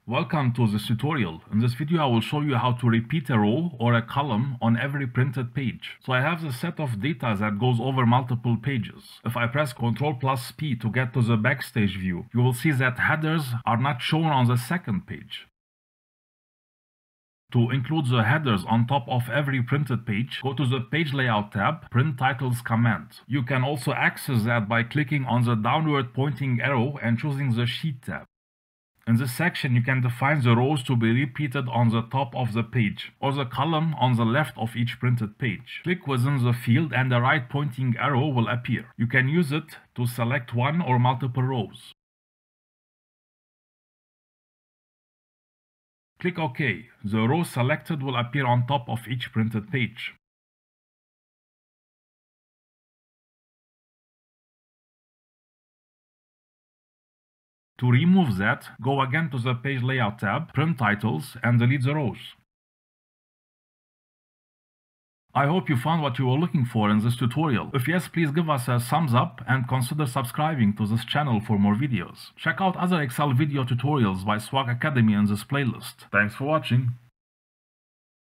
Welcome to this tutorial. In this video I will show you how to repeat a row or a column on every printed page. So I have the set of data that goes over multiple pages. If I press Ctrl plus P to get to the backstage view, you will see that headers are not shown on the second page. To include the headers on top of every printed page, go to the Page Layout tab, Print Titles command. You can also access that by clicking on the downward pointing arrow and choosing the Sheet tab. In this section, you can define the rows to be repeated on the top of the page, or the column on the left of each printed page. Click within the field and the right pointing arrow will appear. You can use it to select one or multiple rows. Click OK. The row selected will appear on top of each printed page. To remove that, go again to the Page Layout tab, Print Titles, and delete the rows. I hope you found what you were looking for in this tutorial. If yes, please give us a thumbs up and consider subscribing to this channel for more videos. Check out other Excel video tutorials by Swag Academy in this playlist. Thanks for watching.